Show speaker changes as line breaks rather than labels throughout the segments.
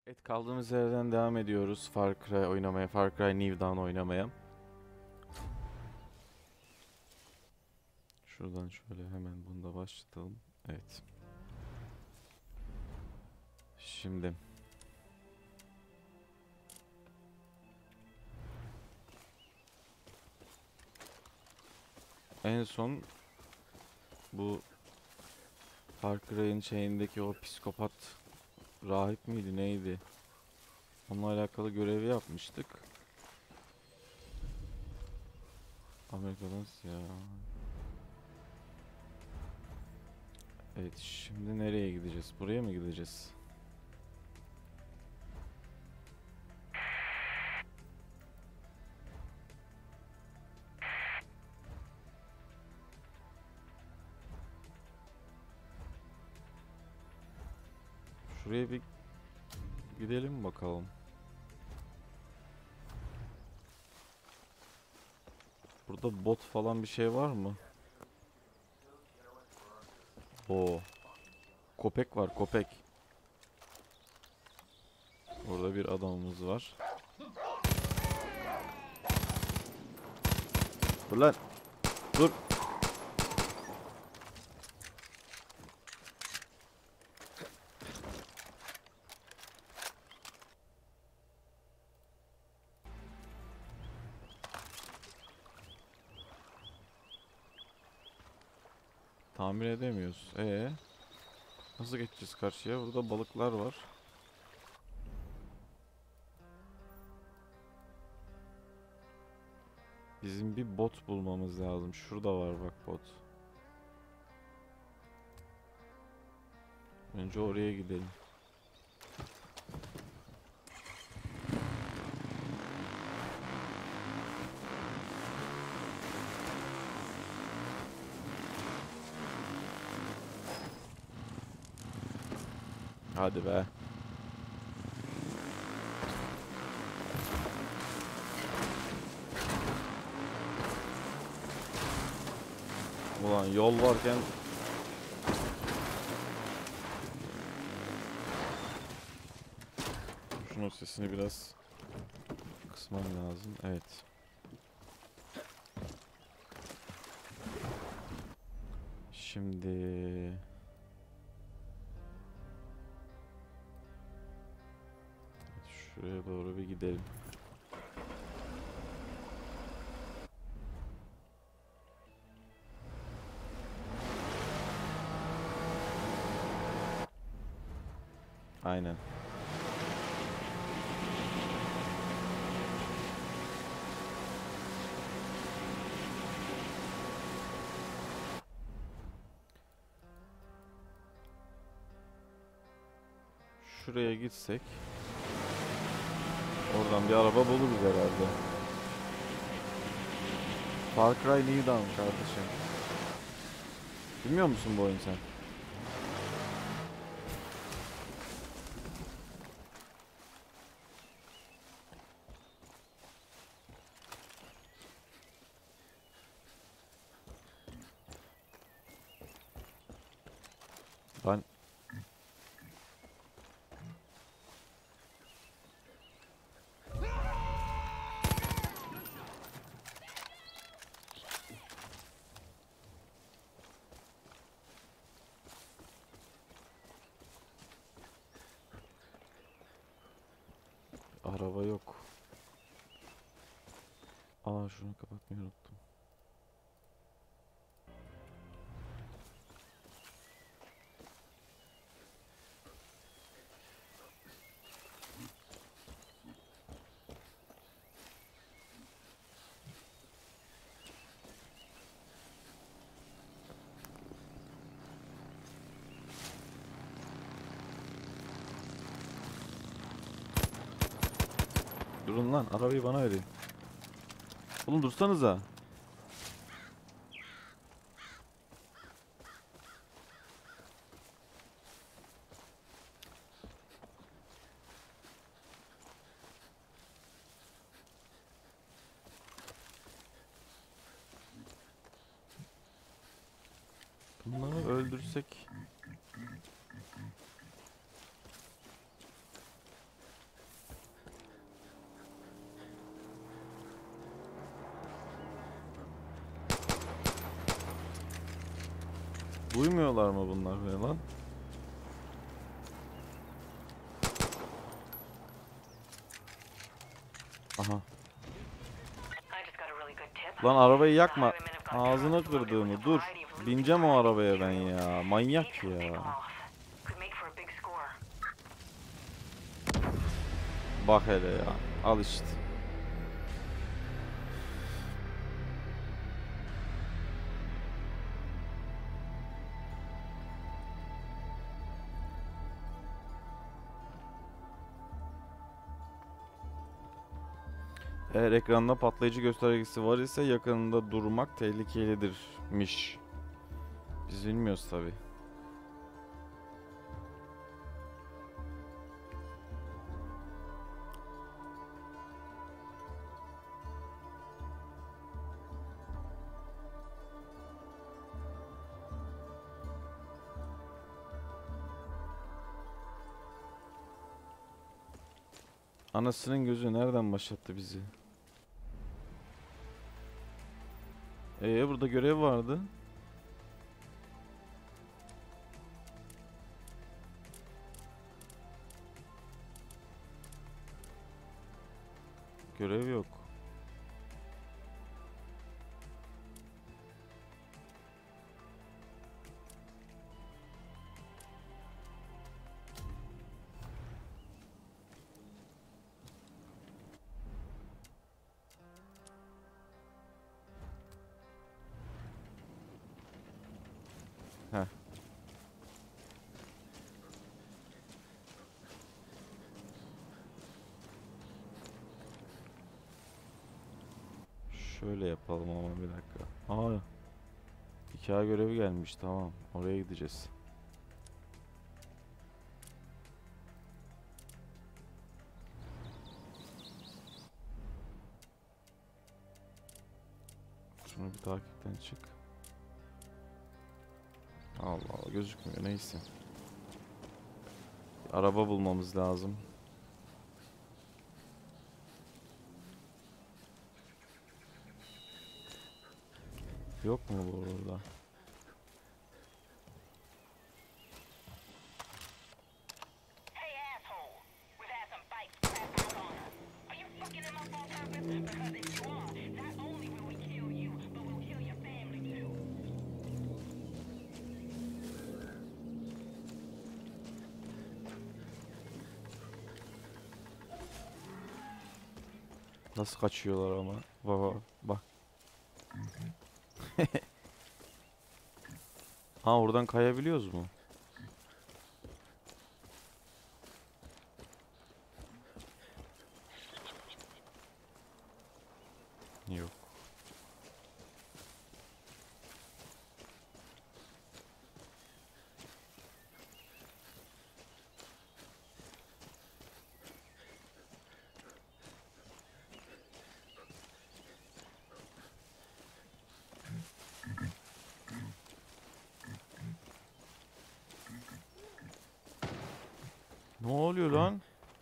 Evet, kaldığımız yerden devam ediyoruz Far Cry oynamaya, Far Cry New Dawn oynamaya. Şuradan şöyle hemen bunu da başlatalım. Evet. Şimdi en son bu Far Cry'in şeyindeki o psikopat rahip miydi neydi? Onunla alakalı görevi yapmıştık. Amerika'dan ya. Evet, şimdi nereye gideceğiz? Buraya mı gideceğiz? Şuraya bir gidelim bakalım. Burada bot falan bir şey var mı? Oo, köpek var, köpek. Orada bir adamımız var. Dur lan. Dur. Tamir edemiyoruz. Nasıl geçeceğiz karşıya? Burada balıklar var. Bizim bir bot bulmamız lazım. Şurada var bak bot. Önce oraya gidelim. Hadi be. Ulan yol varken şunun sesini biraz kısmam lazım. Evet. Şimdi şuraya doğru bir gidelim. Aynen. Şuraya gitsek oradan bir araba buluruz herhalde. Far Cry New Dawn kardeşim. Bilmiyor musun bu oyunu sen? Ben araba yok. Aa, şunu kapatmayı unuttum. Durun lan, arabayı bana verin. Oğlum dursanıza. Bunları öldürsek. Duymuyorlar mı bunlar beni lan? Aha. Lan arabayı yakma. Ağzını kırdığını dur. Bineceğim o arabaya ben ya. Manyak ya. Bak hele ya. Al işte. Eğer ekranda patlayıcı göstergesi var ise yakınında durmak tehlikelidirmiş. Biz bilmiyoruz tabi. Anasının gözü nereden başlattı bizi? Burada görev vardı. Görev yok. Heh. Şöyle yapalım ama bir dakika. Aa, hikaye görevi gelmiş, tamam. Oraya gideceğiz. Şunu bir takipten çık. Allah Allah, gözükmüyor, neyse. Bir araba bulmamız lazım. Yok mu bu orada? Nasıl kaçıyorlar ama. Baba bak. Ha, oradan kayabiliyoruz mu? Yok. Ne oluyor lan?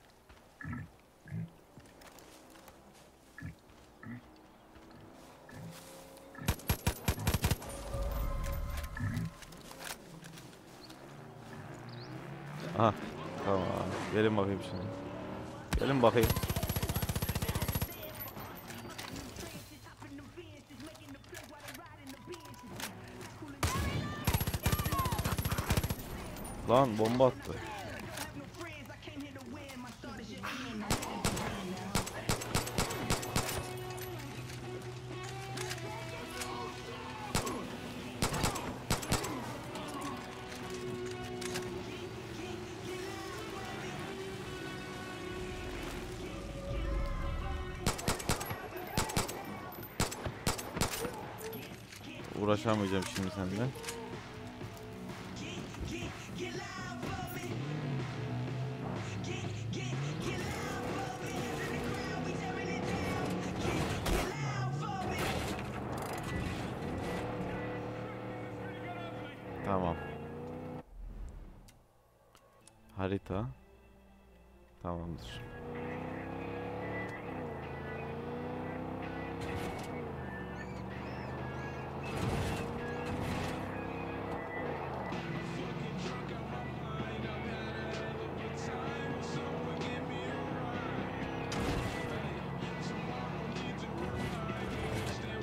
Aha, tamam. Gelin bakayım şimdi. Gelin bakayım. Lan bomba attı. Uğraşamayacağım şimdi seninle. Tamam. Harita. Tamamdır.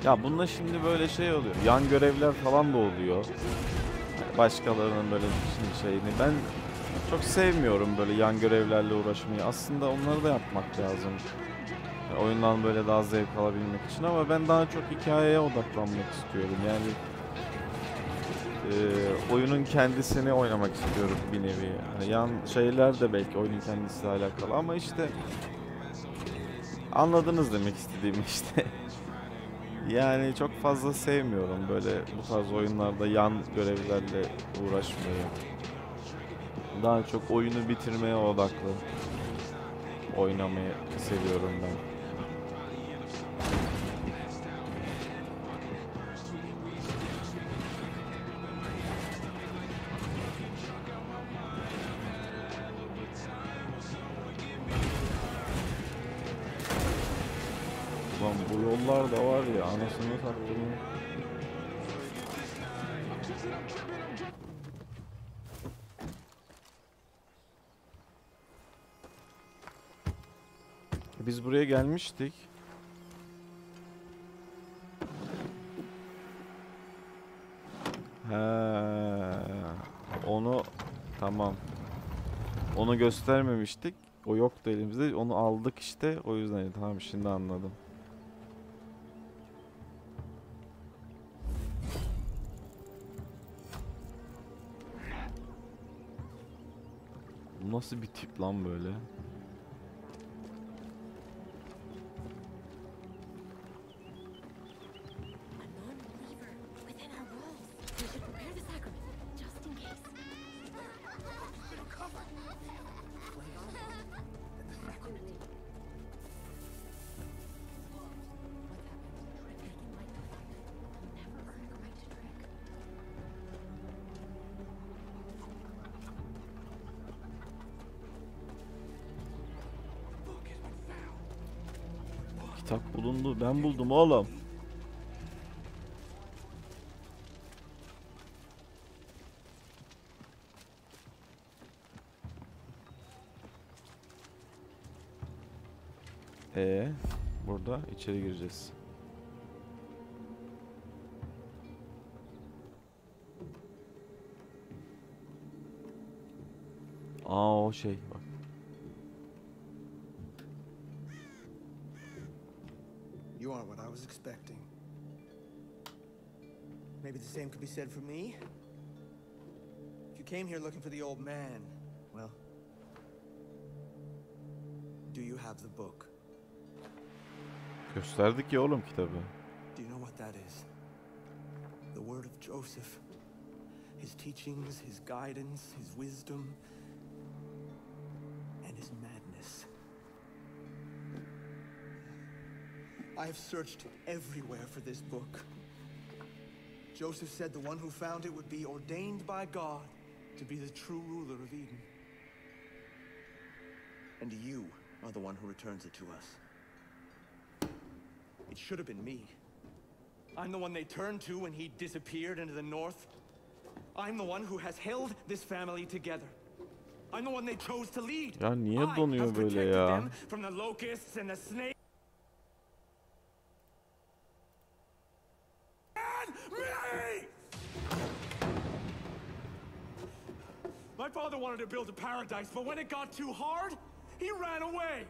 Ya bunda şimdi böyle şey oluyor. Yan görevler falan da oluyor. Yani başkalarının böyle şimdi şeyini. Ben çok sevmiyorum böyle yan görevlerle uğraşmayı. Aslında onları da yapmak lazım. Yani oyundan böyle daha zevk alabilmek için ama ben daha çok hikayeye odaklanmak istiyorum. Yani oyunun kendisini oynamak istiyorum bir nevi. Yani yan şeyler de belki oyunun kendisiyle alakalı ama işte anladınız demek istediğimi işte. Yani çok fazla sevmiyorum böyle bu tarz oyunlarda yan görevlerle uğraşmayı. Daha çok oyunu bitirmeye odaklı oynamayı seviyorum ben. Ulan bu yollar da var ya anasını satayım. Biz buraya gelmiştik. He, onu tamam. Onu göstermemiştik. O yoktu elimizde. Onu aldık işte. O yüzden tamam şimdi anladım. Bu nasıl bir tip lan böyle? Kitap bulundu. Ben buldum oğlum. Burada içeri gireceğiz. Aa o şey bak.
You aren't what I was expecting. Maybe the same could be said for me. If you came here looking for the old man, well, do you have the book?
Gösterdik ya oğlum kitabı.
Do you know what that is? The word of Joseph. His teachings, his guidance, his wisdom, and his madness. I have searched everywhere for this book. Joseph said the one who found it would be ordained by God to be the true ruler of Eden. And you are the one who returns it to us. It should have been me. I'm the one they turned to when he disappeared into the north. I'm the one who has held this family together. I'm the one they chose to lead.
Ya niye
I
donuyor
have
böyle
protected
ya?
them from the locusts and the snakes. Me! My father wanted to build a paradise, but when it got too hard, he ran away.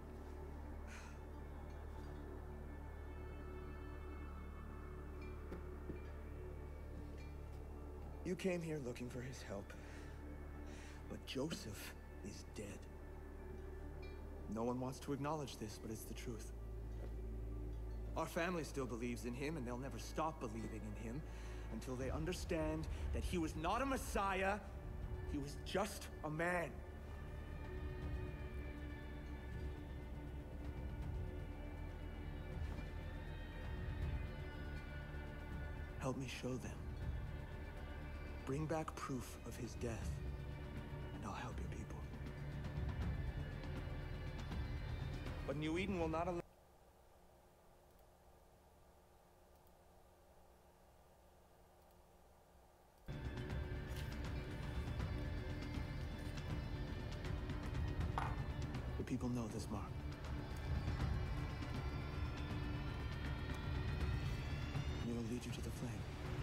You came here looking for his help, but Joseph is dead. No one wants to acknowledge this, but it's the truth. Our family still believes in him, and they'll never stop believing in him until they understand that he was not a messiah, he was just a man. Help me show them. Bring back proof of his death, and I'll help your people. But New Eden will not allow... The people know this mark. will lead you to the flame.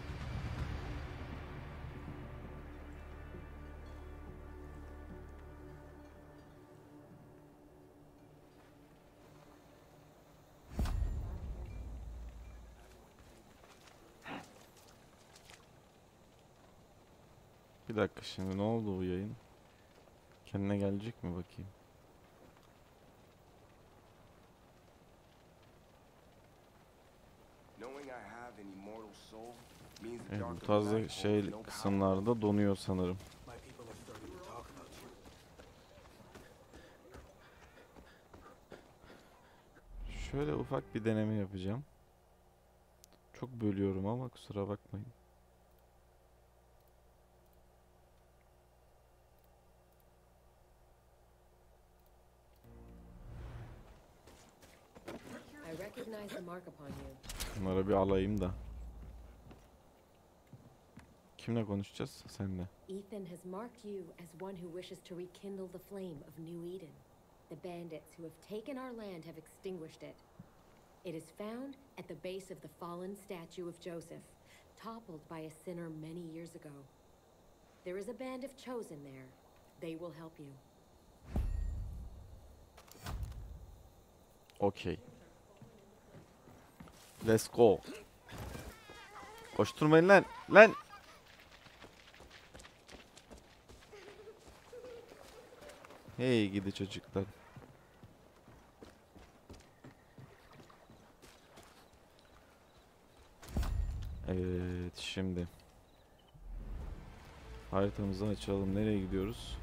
Bir dakika, şimdi ne oldu bu yayın? Kendine gelecek mi bakayım? Evet, bu tarzda kısımlarda donuyor sanırım.
My people have started to talk about you.
Şöyle ufak bir deneme yapacağım. Çok bölüyorum ama kusura bakmayın.
I recognize the mark upon you.
Bunları bir alayım da. Kimle konuşacağız? Seninle.
Ethan has marked you as one who wishes to rekindle the flame of New Eden. The bandits who have taken our land have extinguished it. It is found at the base of the fallen statue of Joseph, toppled by a sinner many years ago. There is a band of chosen there. They will help you.
Okay. Let's go. Koşturmayın lan. Lan. Hey gidi çocuklar. Evet, şimdi haritamızı açalım. Nereye gidiyoruz?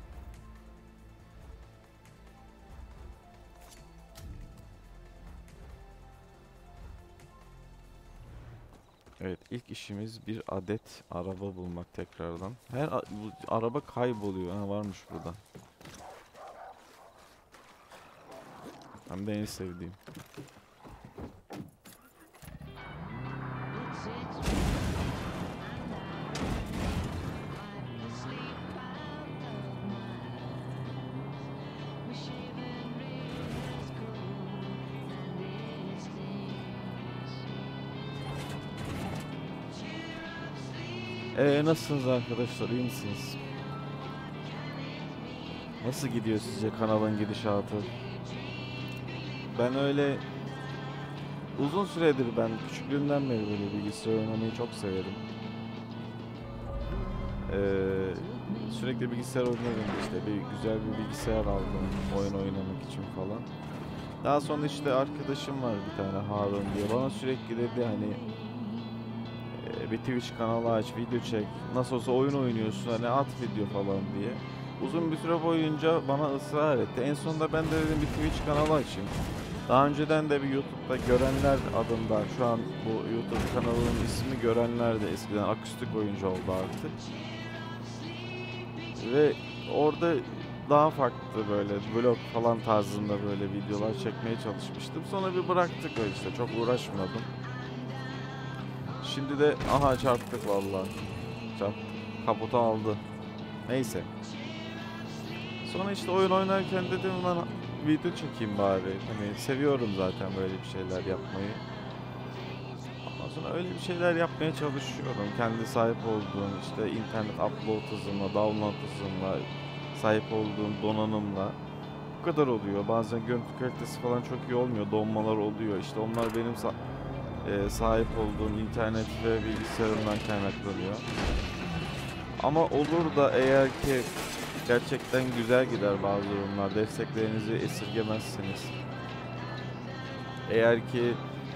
Evet, ilk işimiz bir adet araba bulmak tekrardan. Bu araba kayboluyor. Ha, varmış burada. Hem de en sevdiğim. Nasılsınız arkadaşlar? İyi misiniz? Nasıl gidiyor sizce kanalın gidişatı? Ben öyle uzun süredir, ben küçüklüğümden beri böyle bilgisayar oynamayı çok severim. Sürekli bilgisayar oynuyorum, işte bir güzel bir bilgisayar aldım oyun oynamak için falan. Daha sonra işte arkadaşım var bir tane, Harun diye, bana sürekli dedi hani bir Twitch kanalı aç, video çek, nasıl olsa oyun oynuyorsun hani at video falan diye. Uzun bir süre boyunca bana ısrar etti. En sonunda ben de dedim bir Twitch kanalı açayım. Daha önceden de bir YouTube'da Görenler adında, şu an bu YouTube kanalının ismi Görenler de, eskiden akustik oyuncu oldu artık. Ve orada daha farklı böyle vlog falan tarzında böyle videolar çekmeye çalışmıştım. Sonra bir bıraktık öyle, işte çok uğraşmadım. Şimdi de aha çarptık vallahi. Çarptık. Kaputu aldı. Neyse. Sonra işte oyun oynarken dedim ben video çekeyim bari. Hani seviyorum zaten böyle bir şeyler yapmayı. Ondan sonra öyle bir şeyler yapmaya çalışıyorum. Kendi sahip olduğum işte internet upload hızımla, download hızımla, sahip olduğum donanımla. Bu kadar oluyor. Bazen görüntü kalitesi falan çok iyi olmuyor. Donmalar oluyor. İşte onlar benim sahip olduğum internet ve bilgisayarımdan kaynaklanıyor. Ama olur da eğer ki gerçekten güzel gider bazı yorumlar, desteklerinizi esirgemezsiniz. Eğer ki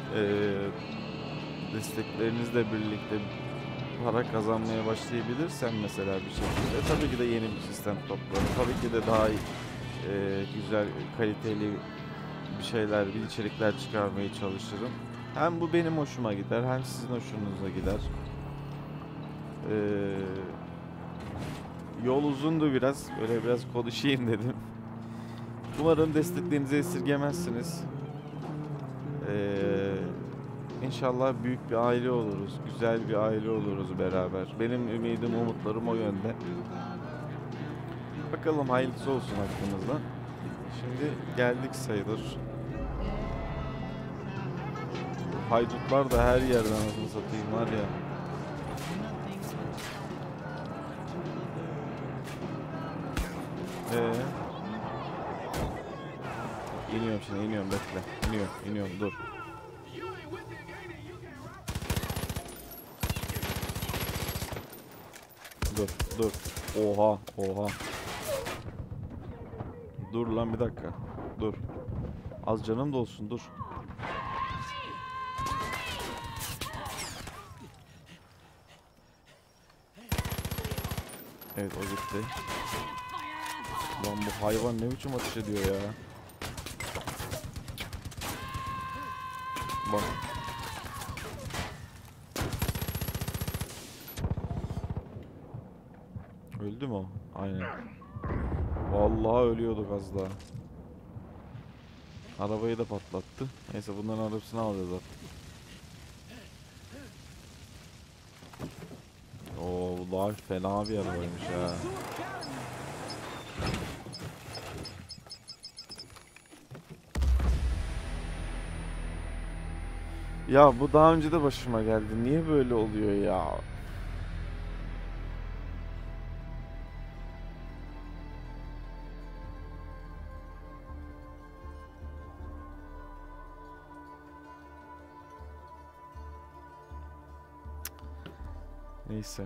desteklerinizle birlikte para kazanmaya başlayabilirsem mesela bir şekilde, tabii ki de yeni bir sistem toplarım. Tabii ki de daha güzel, kaliteli bir şeyler, bir içerikler çıkarmaya çalışırım. Hem bu benim hoşuma gider, hem sizin hoşunuza gider. Yol uzundu biraz, böyle biraz konuşayım dedim. Umarım desteklerinizi esirgemezsiniz. İnşallah büyük bir aile oluruz, güzel bir aile oluruz beraber. Benim ümidim, umutlarım o yönde. Bakalım hayırlısı olsun hakkımızda. Şimdi geldik sayılır. haydutlar da her yerden anasını satayım var ya. İniyorum şimdi, iniyorum, bekle. İniyorum, dur. Dur. Oha. Dur lan bir dakika. Dur. Az canım da olsun, dur. Evet, o gitti. Lan bu hayvan ne biçim ateş ediyor ya. Bak. Öldü mü o? Aynen. Vallahi ölüyorduk az daha. Arabayı da patlattı. Neyse bunların arabasını alacağız artık. Oo, bu daha fena bir arabaymış ha. Ya bu daha önce de başıma geldi. Niye böyle oluyor ya? Neyse.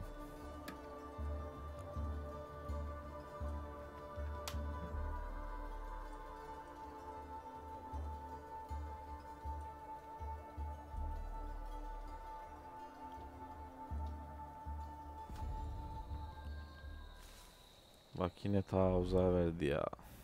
Bak yine ta uzağa verdi ya.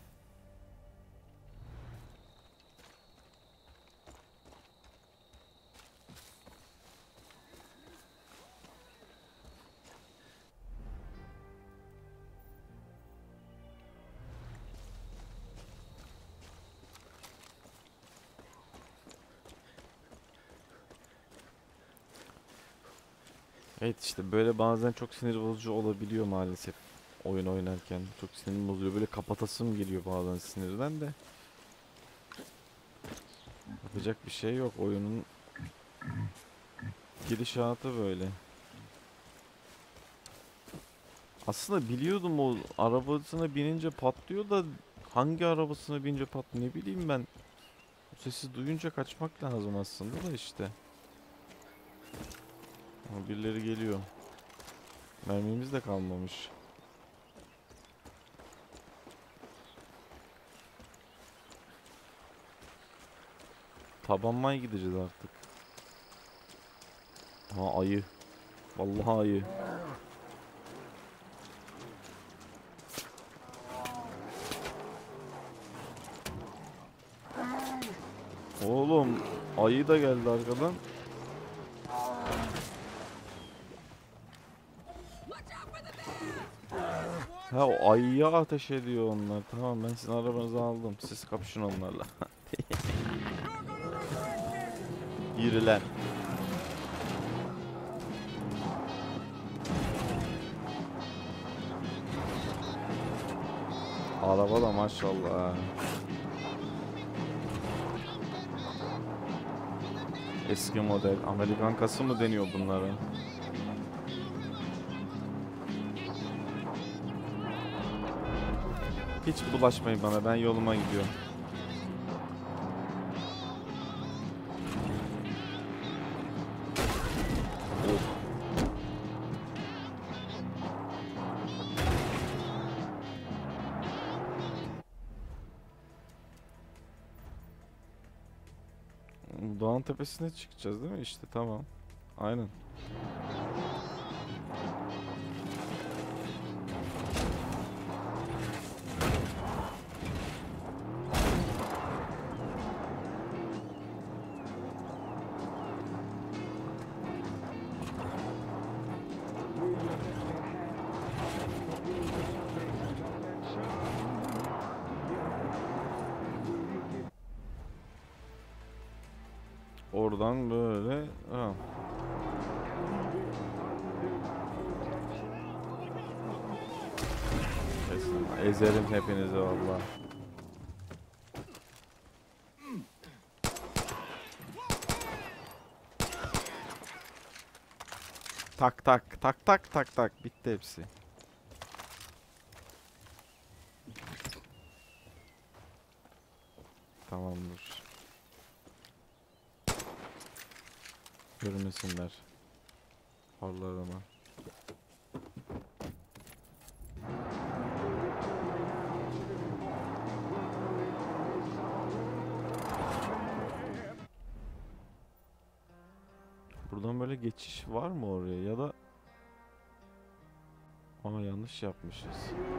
Evet işte böyle bazen çok sinir bozucu olabiliyor maalesef. Oyun oynarken çok sinir bozuyor. Böyle kapatasım geliyor bazen sinirden de. Yapacak bir şey yok. Oyunun gidişatı böyle. Aslında biliyordum o arabasına binince patlıyor da hangi arabasına binince patlıyor ne bileyim ben. O sesi duyunca kaçmak lazım aslında da işte. Ama birileri geliyor. Mermimiz de kalmamış. Tabanmaya gideceğiz artık. Ha ayı. Vallahi ayı. Oğlum ayı da geldi arkadan. Ha o ayıya ateş ediyor onlar. Tamam ben sizin arabanızı aldım. Siz kapışın onlarla. Yürü lan. Araba da maşallah. Eski model. Amerikan kası mı deniyor bunlara? Hiç bulaşmayın bana. Ben yoluma gidiyorum. Dağın tepesine çıkacağız değil mi? İşte tamam. Aynen. Oradan böyle. Ha. Kesin. Ezerim hepinizi valla. Tak tak tak tak tak tak. Bitti hepsi. Tamamdır. Görmesinler. Farlarımı. Buradan böyle geçiş var mı oraya ya da... Aa, yanlış yapmışız.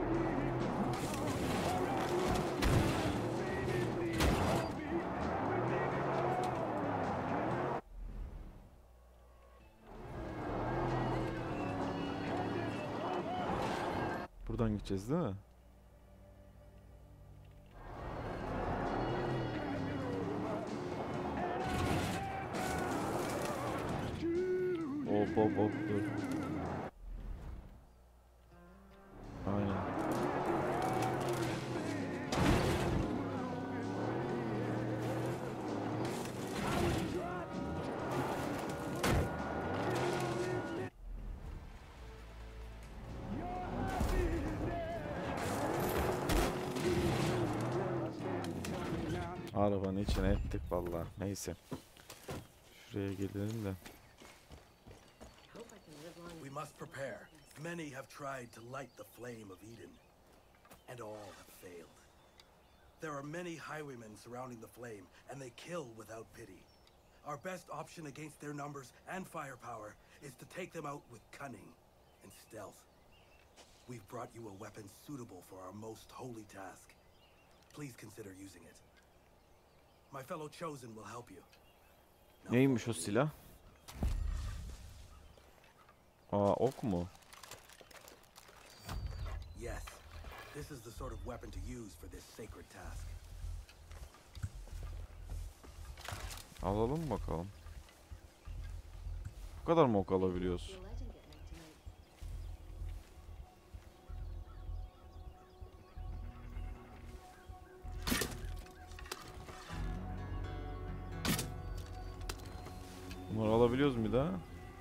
Buradan gideceğiz değil mi? Hop hop hop dur. Aynen. Arabanın içine ettik vallahi. Neyse. Şuraya gelelim de.
We must prepare. Many have tried to light the flame of Eden, and all have failed. There are many highwaymen surrounding the flame, and they kill without pity. Our best option against their numbers and firepower is to take them out with cunning and stealth. We've brought you a weapon suitable for our most holy task. Please consider using it. My fellow chosen will help you. Now
Neymiş o
follow me.
silah? Aa, ok mu?
Yes, this is the sort of weapon to use for this sacred task.
Alalım bakalım. Bu kadar mı ok alabiliyoruz?
Your legend get made tonight.
Bunları alabiliyoruz mu bir daha?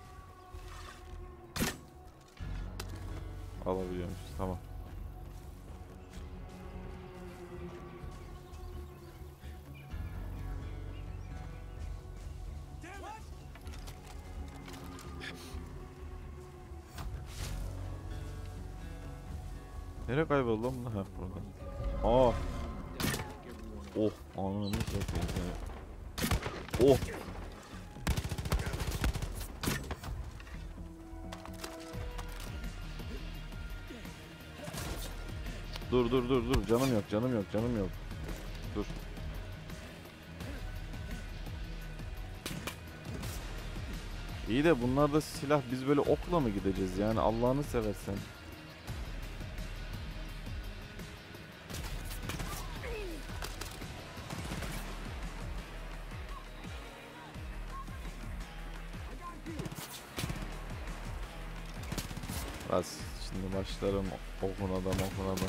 Alabiliyormuşuz, tamam. Nereye kayboldu lan bunlar? Heh, burada. Aa. Oh, ananı satayım seni. Oh. Dur dur dur dur, canım yok canım yok canım yok. Dur. İyi de bunlar da silah, biz böyle okla mı gideceğiz yani, Allah'ını seversen. Bas, şimdi başlarım okuna da.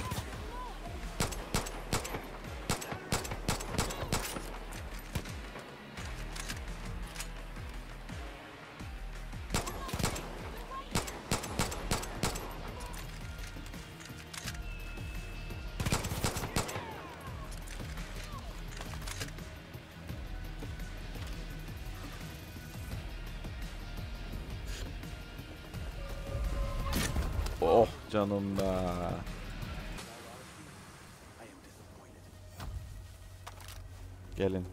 Oh canım da.
I am disappointed.
Gelin.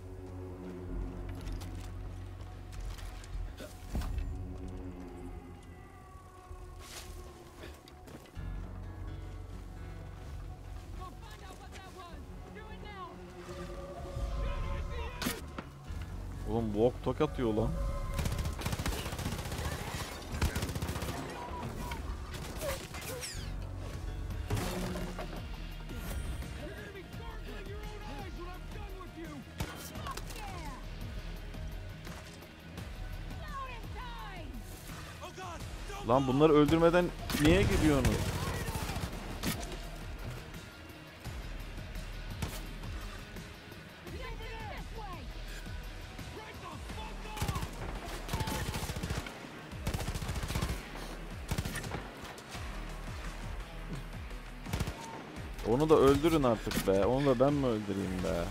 Oğlum bu ok tok atıyor lan. Lan bunları öldürmeden niye gidiyorsunuz? Onu da öldürün artık be. Onu da ben mi öldüreyim be?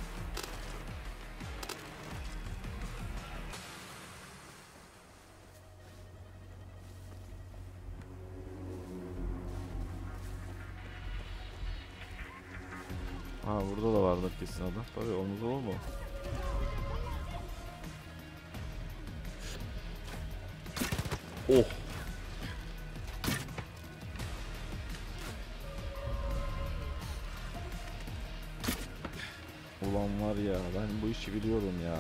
Ha burada da vardır kesin adam. Tabii omuz olur mu? Oh. Ulan var ya, ben bu işi biliyorum ya.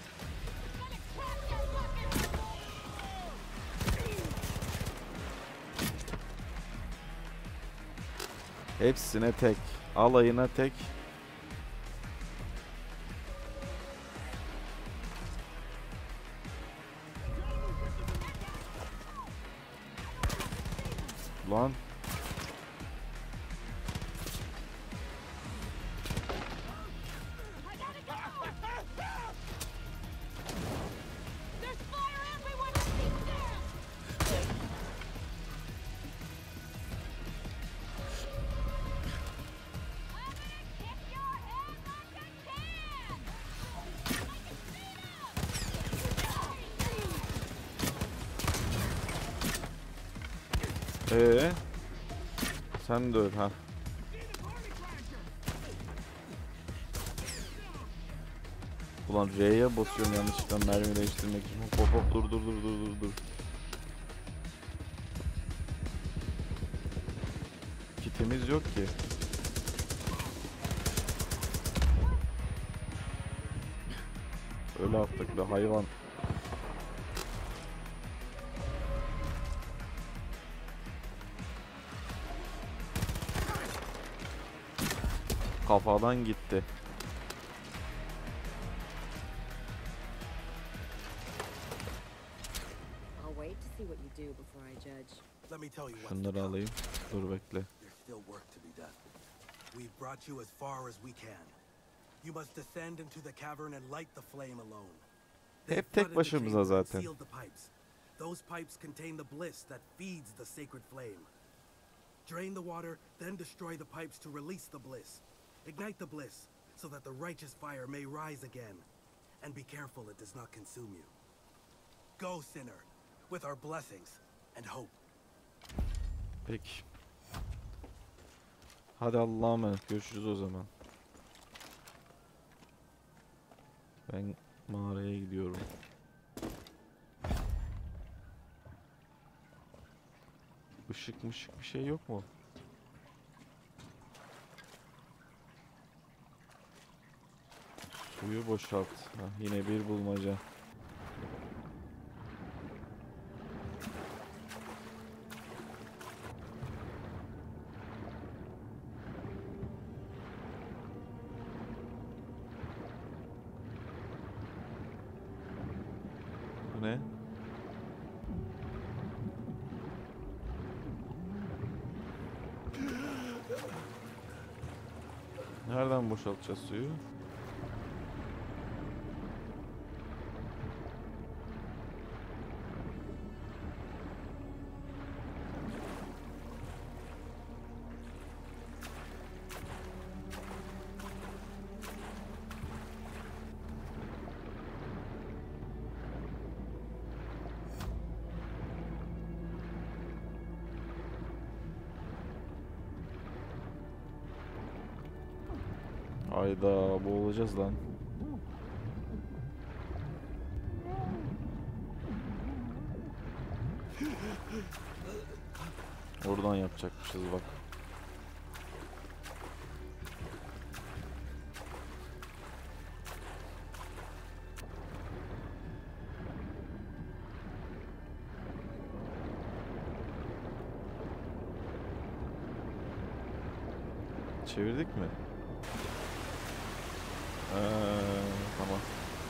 Hepsine tek, alayına tek. Lan. Sen de öl ha. Ulan R'ye basıyorum yanlışlıkla mermi değiştirmek için. Hop hop dur. Kitimiz yok ki. Öyle attık be hayvan. Kafadan gitti.
I'll wait to see what you do before I judge.
Let me tell you what's to
Şunları
come.
alayım. Dur bekle.
There's still work to be done. We've brought you as far as we can. You must descend into the cavern and light the flame alone. They've
Hep tek
flooded the
başımıza
chamber and
zaten.
sealed the pipes. Those pipes contain the bliss that feeds the sacred flame. Drain the water, then destroy the pipes to release the bliss. Ignite the bliss so that the righteous fire may rise again. And be careful it does not consume you. Go, sinner, with our blessings and hope.
Peki. Hadi Allah'a emanet. Görüşürüz o zaman. Ben mağaraya gidiyorum. Işık mışık bir şey yok mu? Suyu boşalt. Heh, yine bir bulmaca. Bu ne? Nereden boşaltacağız suyu? Hayda, boğulacağız lan. Oradan yapacakmışız bak. Çevirdik mi? Tamam.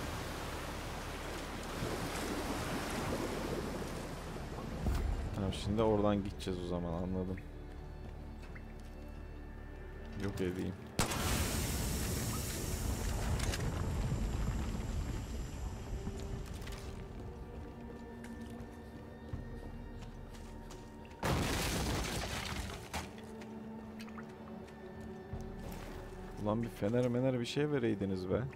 Tamam, şimdi oradan gideceğiz o zaman, anladım. Yok edeyim. Ulan bir fener mener bir şey vereydiniz be.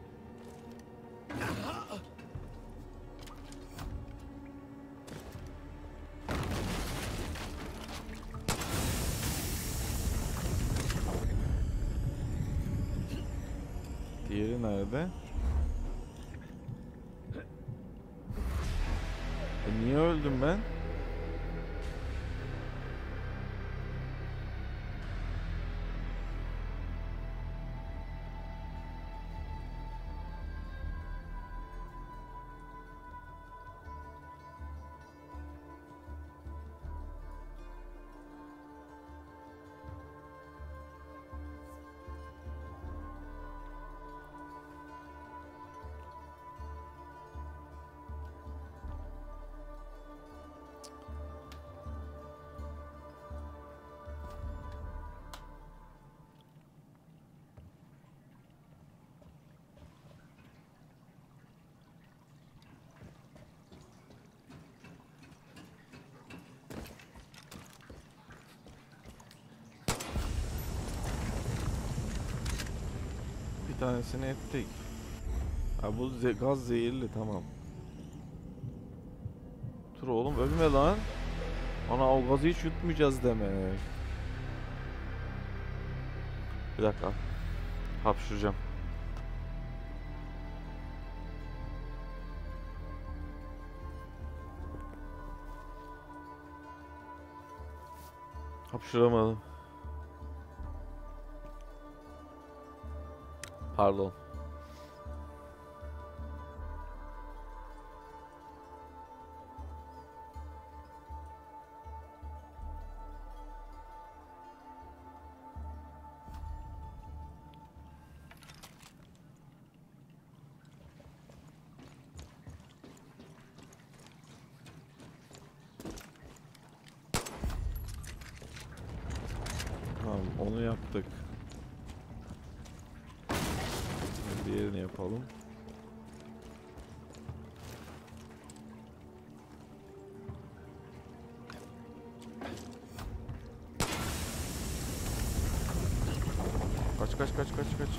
Diğeri nerede? Niye öldüm ben? Bir tanesini ettik. Ha bu gaz zehirli, tamam. Dur oğlum ölme lan. Ana o gazı hiç yutmayacağız demek. Bir dakika. Hapşıracağım. Hapşıramadım. Pardon. Tamam, onu yaptık. Diğerini yapalım. Kaç kaç kaç kaç kaç.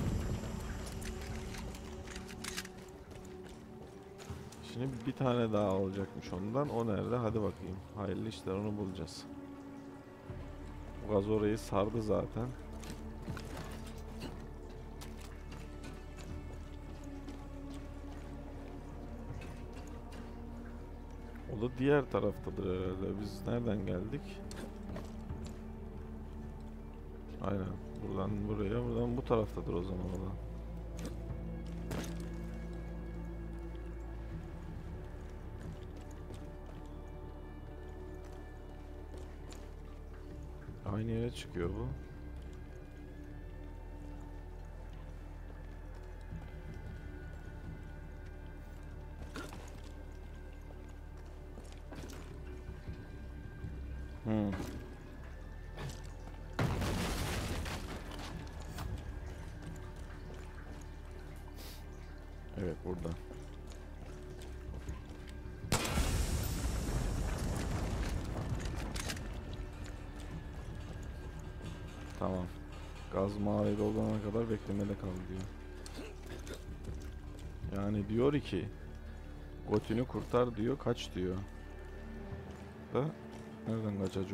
Şimdi bir tane daha olacakmış ondan. O nerede? Hadi bakayım. Hayırlı işler, onu bulacağız. Bu gaz orayı sardı zaten. O da diğer taraftadır herhalde. Biz nereden geldik? Aynen. Buradan buraya, buradan bu taraftadır o zaman o da. Aynı yere çıkıyor bu. Evet, burada. Tamam. Gaz mağarayı olana kadar beklemede kal diyor. Yani diyor ki Götünü kurtar diyor, kaç diyor. Da nereden kaçacak?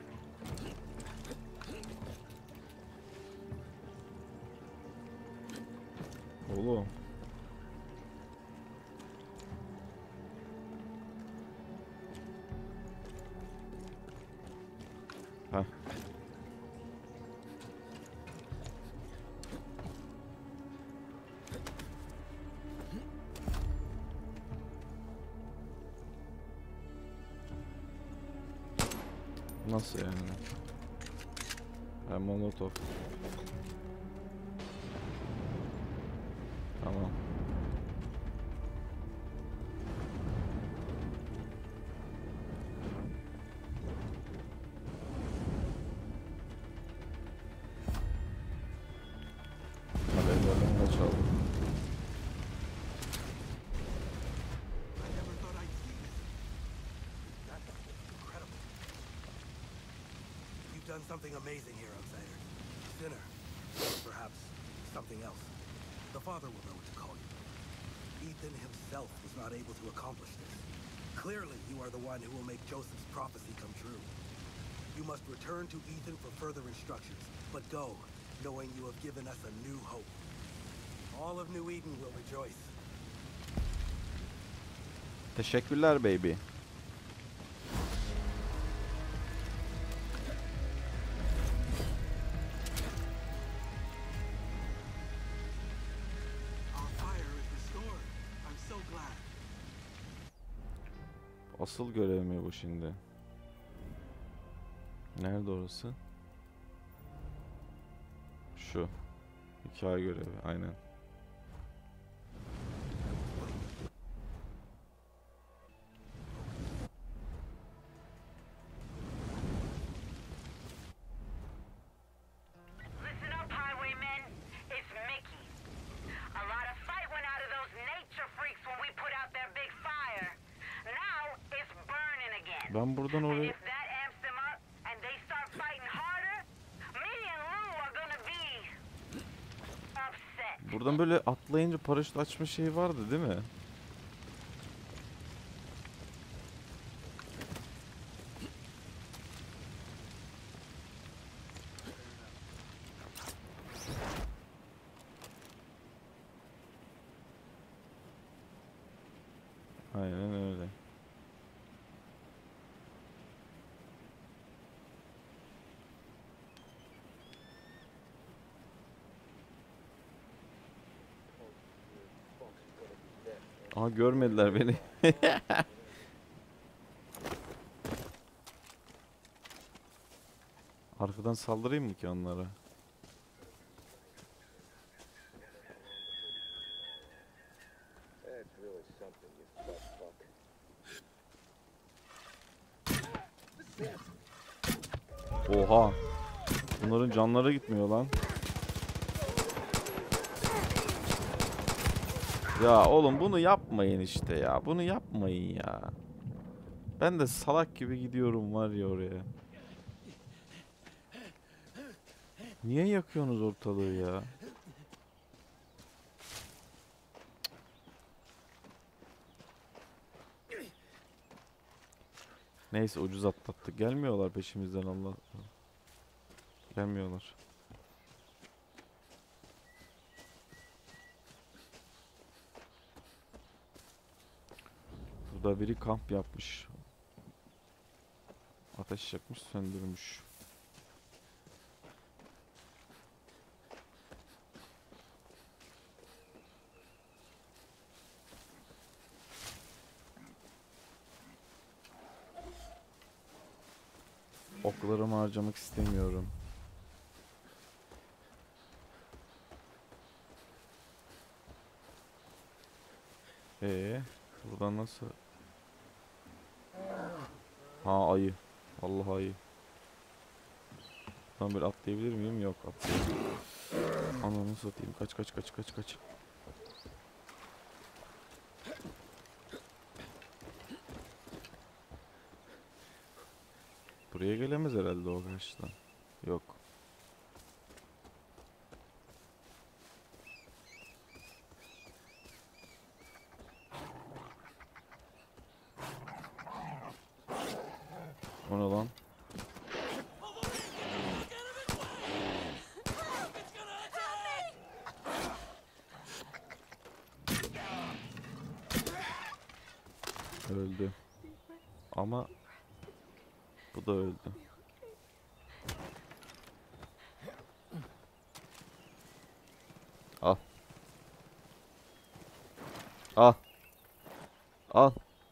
Oğlum. Heh. Nasıl yani? Ha, Molotov. Tamam. Hadi ellerden kaçalım.
Done something amazing here, outsider. Thinner, or perhaps something else. The father will know what to call you. Ethan himself was not able to accomplish this. Clearly, you are the one who will make Joseph's prophecy come true. You must return to Ethan for further instructions, but go, knowing you have given us a new hope. All of New Eden will rejoice.
Teşekkürler baby.
Our fire is restored. I'm so glad.
Asıl görev mi bu şimdi? Nerede orası? Şu. Hikaye görevi aynen.
Listen up, highwaymen. It's Mickey. A lot of fight went out of those nature freaks when we put out their big fire. Now it's burning again.
Ben buradan
And
oraya...
if that amps them up and they start fighting harder, me and Lou are gonna be upset.
Buradan böyle atlayınca paraşüt açma şeyi vardı değil mi? Aynen öyle. Aha görmediler beni. Arkadan saldırayım mı ki onlara? Oha. Bunların canları gitmiyor lan. Ya oğlum bunu yapmayın işte ya. Bunu yapmayın ya. Ben de salak gibi gidiyorum var ya oraya. Niye yakıyorsunuz ortalığı ya? Neyse ucuz atlattık. Gelmiyorlar peşimizden Allah. Gelmiyorlar. Burada biri kamp yapmış. Ateş yakmış, söndürmüş. Oklarımı harcamak istemiyorum. Buradan nasıl? Ha ayı. Allah ayı. Buradan böyle atlayabilir miyim? Yok atlayamıyorum. Ananı satayım. Kaç kaç kaç kaç kaç. Buraya gelemez herhalde o karşıdan. Yok. O ne lan? Öldü. Ama bu da öldü. Al. Al. Al.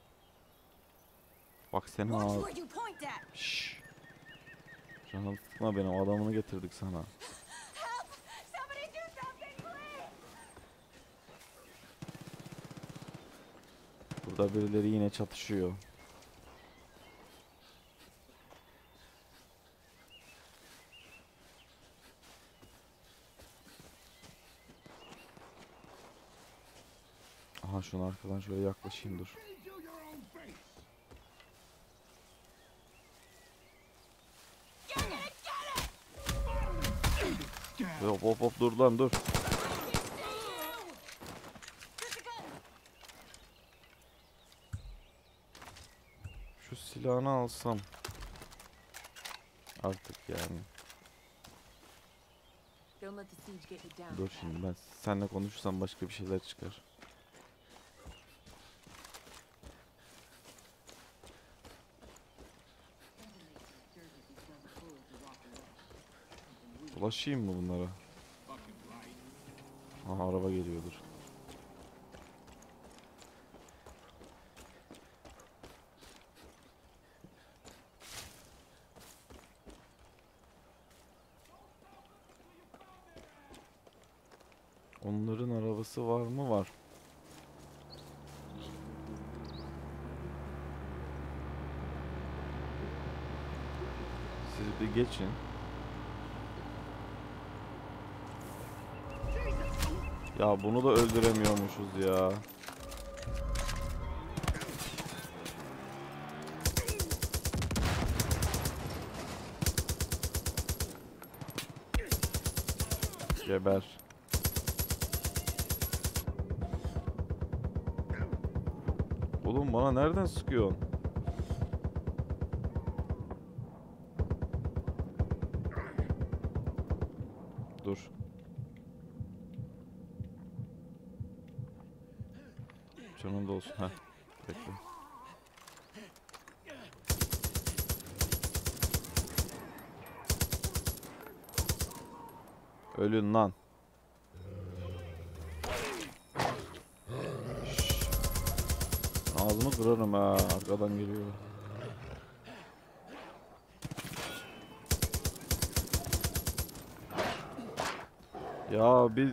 Bak seni al. Şşş. Canım sıkma beni, o adamını getirdik sana. Burada birileri yine çatışıyor. Aha şunu arkadan şöyle yaklaşayım dur. Hop hop hop dur lan dur. silahını alsam. Artık yani.
Don't let the siege get you down.
Dur şimdi ben seninle konuşursam başka bir şeyler çıkar. Ulaşayım mı bunlara? Aha araba geliyordur. Onların arabası var mı? Var. Siz bir geçin. Ya bunu da öldüremiyormuşuz ya. Geber. Oğlum bana nereden sıkıyorsun? Dur. Canım da olsun. Heh. Bekle. Ölün lan. Şşş. Ağzını kırarım ha. Arkadan geliyor. Ya bir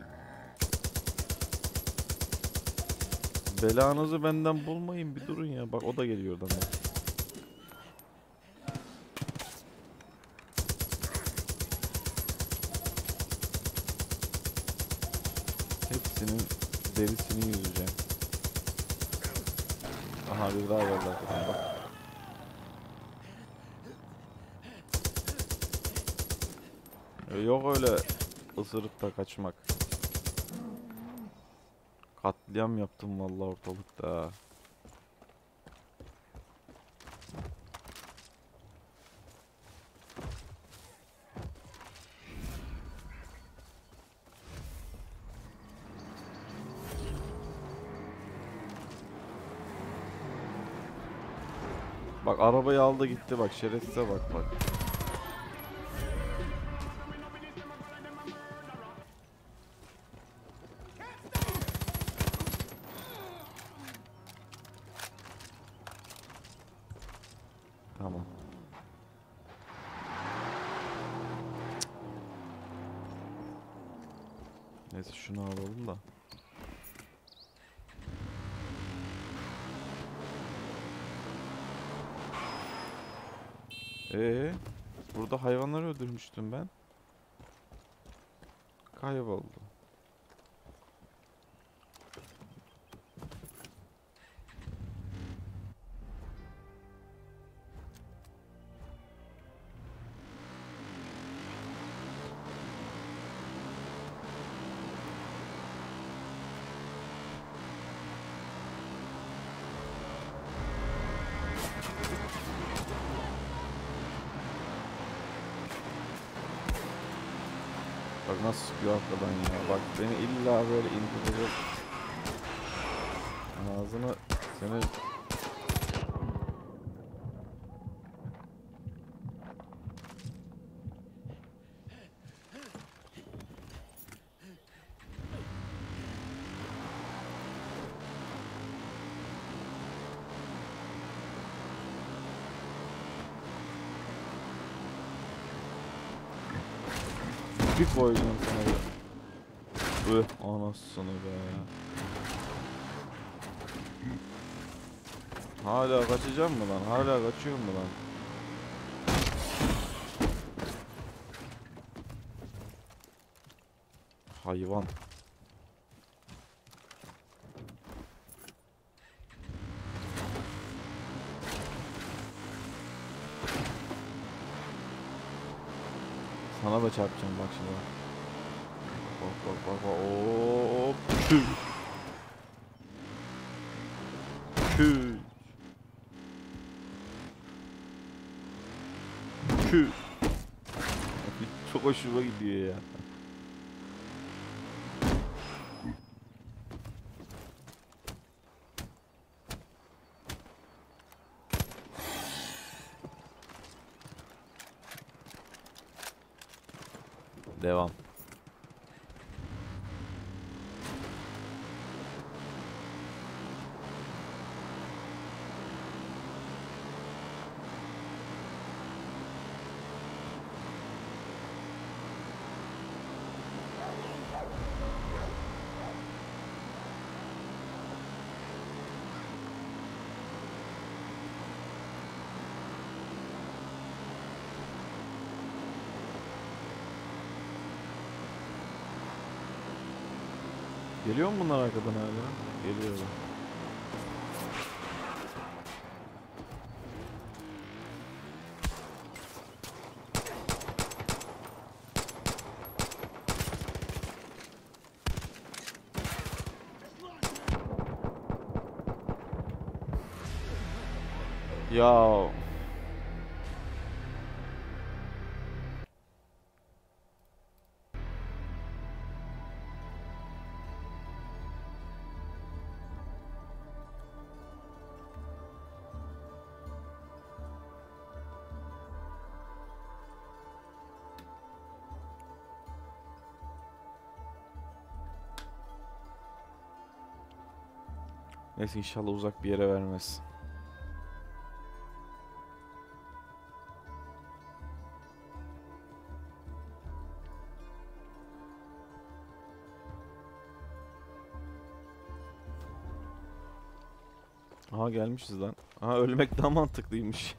belanızı benden bulmayın, bir durun ya. Bak o da geliyor oradan. Bak. Hepsinin derisini yüzeceğim. Aha bir daha geldi arkadan bak. Yok öyle ısırıp da kaçmak. Katliam yaptım vallahi ortalıkta. Bak arabayı aldı gitti bak, şerefsize bak bak. Tamam. Neyse şunu alalım da. Burada hayvanları öldürmüştüm ben. Kayboldu. Bak nasıl sıkıyor arkadan ya. Bak beni illa böyle indirecek. Ağzını seni... Bir koyacağım sana ya. Anasını be. Hala kaçacağım mı lan? Hala kaçıyor mu lan? Hayvan. Sana da çarpacağım bak şimdi. Bak. Hop. Tüh. Tüh. Püh. Çok hoşuma gidiyor ya. Devam. Geliyor mu bunlar arkadan hala? Geliyor. Ya neyse inşallah uzak bir yere vermez. Aha gelmişiz lan. Aha ölmek daha mantıklıymış.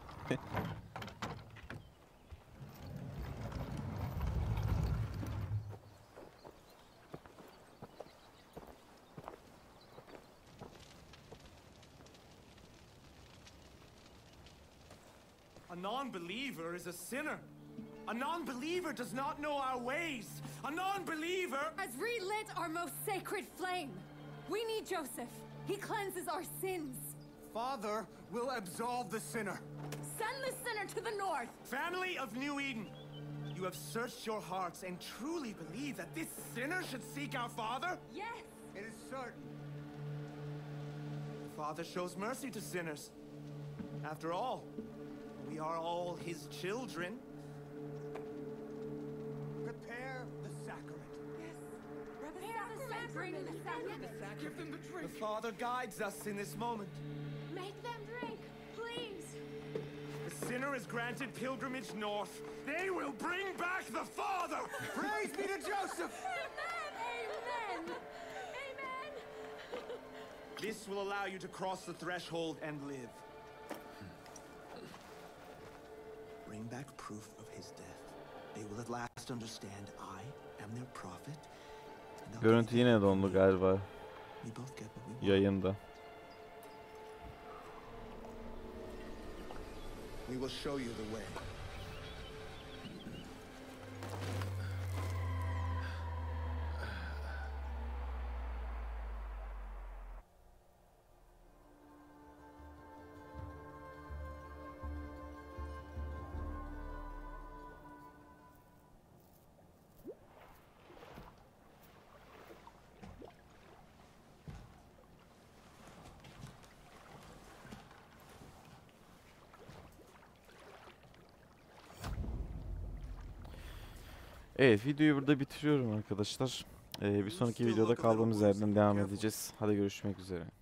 A non-believer is a sinner. A non-believer does not know our ways. A non-believer...
Has relit our most sacred flame. We need Joseph. He cleanses our sins.
Father will absolve the sinner.
Send the sinner to the north.
Family of New Eden, you have searched your hearts and truly believe that this sinner should seek our Father?
Yes.
It is certain. The Father shows mercy to sinners. After all, we are all his children. Prepare the sacrament.
Bring the sacrament.
Give them the drink. The Father guides us in this moment.
Make them drink, please.
The sinner is granted pilgrimage north. They will bring back the Father! Praise be to Joseph!
Amen. Amen.
This will allow you to cross the threshold and live. Bring back proof of his death. They will at last understand I am their prophet. and they'll
Görüntü
believe
yine dondu galiba
we both get what we want.
yayında.
We will show you the way.
Evet, videoyu burada bitiriyorum arkadaşlar. Bir sonraki videoda kaldığımız yerden devam edeceğiz. Hadi görüşmek üzere.